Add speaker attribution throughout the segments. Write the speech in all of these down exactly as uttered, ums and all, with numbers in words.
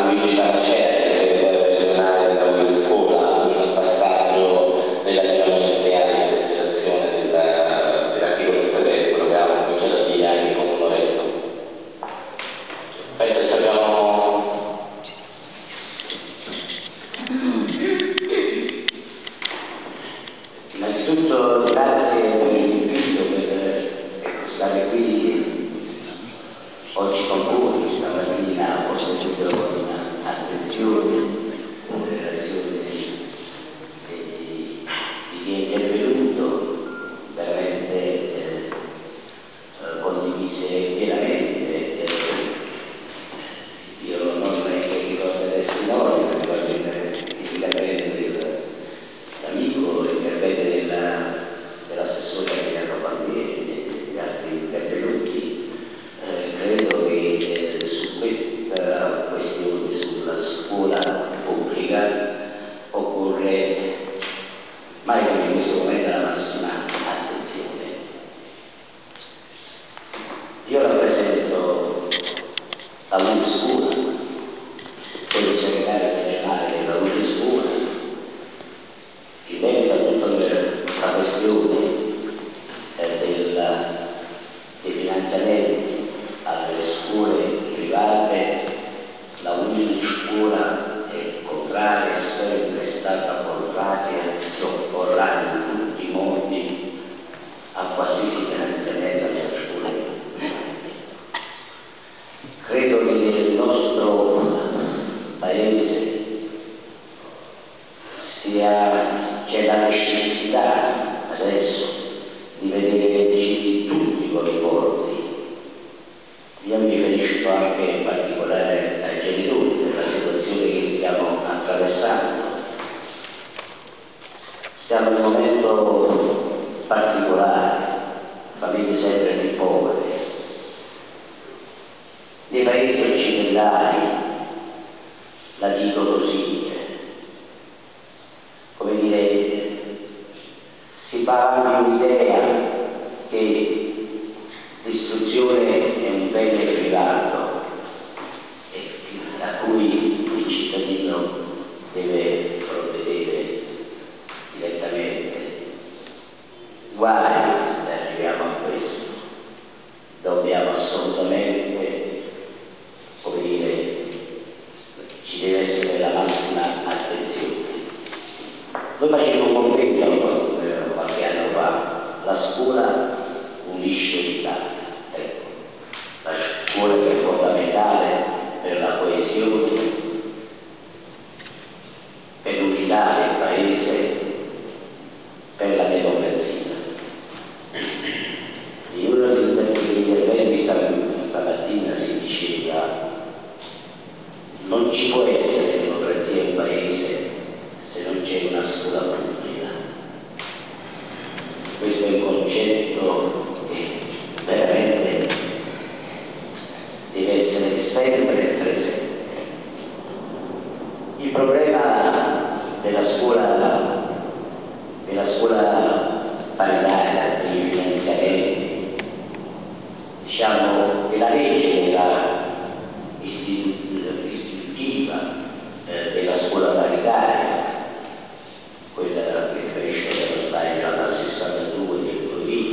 Speaker 1: Luigi Marcelli, segretario regionale della U I Scuola, il passaggio della negoziale di presentazione dell'articolo tedesco, lo abbiamo cominciato a dire anche con Lorenzo. Penso che abbiamo innanzitutto grazie per l'invito, per stare qui oggi con voi, stamattina ho sentito con attenzione le relazioni di chi è intervenuto, veramente eh, condivise pienamente. Eh, io non è che ricordo adesso i nomi, ma ricordo l'intervento dell'amico, l'intervento dell'assessore Emiliano Palmieri e degli altri intervenuti. Eh, credo che eh, su questa questione sulla scuola pubblica occorre mai come in questo momento la massima attenzione. Io rappresento la U I Scuola, sono il segretario regionale della U I Scuola, in merito a tutta la questione eh, del, dei finanziamenti alle scuole private. La U I Scuola è contraria, è sempre stata contraria, si opporrà in tutti i modi a qualsiasi finanziamento alle scuole private. Credo che nel nostro paese sia, c'è la necessità adesso di vedere vicini tutti con i forti. Io mi riferisco anche in particolare ai genitori della situazione che stiamo attraversando. Siamo in un momento particolare, famiglie sempre più povere. Nei paesi occidentali, la dico così, come dire, si parla di un'idea che l'istruzione è un bene privato e a cui il cittadino deve provvedere direttamente. Guai se arriviamo a questo. Dobbiamo assolutamente, come dire, ci deve essere la massima attenzione. Noi facciamo un convegno qualche anno fa, la scuola unisce l'Italia. Ecco, la scuola che è fondamentale per la coesione, per l'unità del paese, per la democrazia. In uno degli interventi stamattina si diceva: non ci può essere democrazia in paese se non c'è una scuola pubblica. Questo è un concetto che veramente deve essere sempre presente. Il problema della scuola, della scuola paritaria, dei finanziamenti, diciamo che la legge della istitutiva eh, della scuola paritaria, quella che riferisce dello sbaglio dal sessantadue del duemila,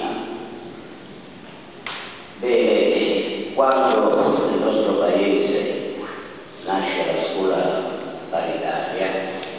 Speaker 1: bene, quando nel nostro paese nasce la scuola paritaria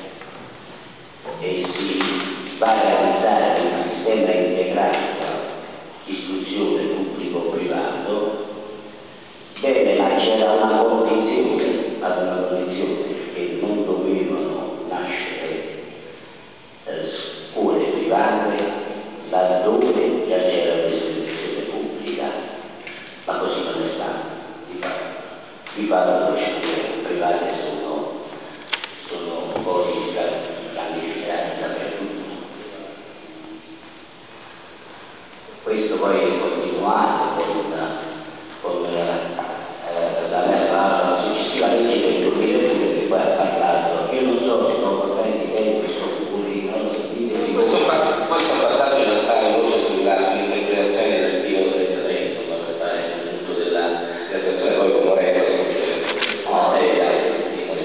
Speaker 1: e si va a realizzare un sistema integrato istruzione pubblico-privato, bene, ma c'era una condizione, una condizione che non dovevano nascere eh, scuole private laddove già c'era l'istruzione pubblica, ma così non è stato. Di fatto le scuole private sono, sono poi pianificate dappertutto. Questo poi è continuato con, con eh, la, la successiva legge del duemiladue che poi ha parlato. Io non so se non vorrei di tempo sono puri, non lo so, dite, questo, questo passaggio in realtà è voce sull'interpretazione del titolo del Trento, per fare il punto della interpretazione poi con Lorenzo, no,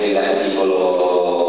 Speaker 1: dell'articolo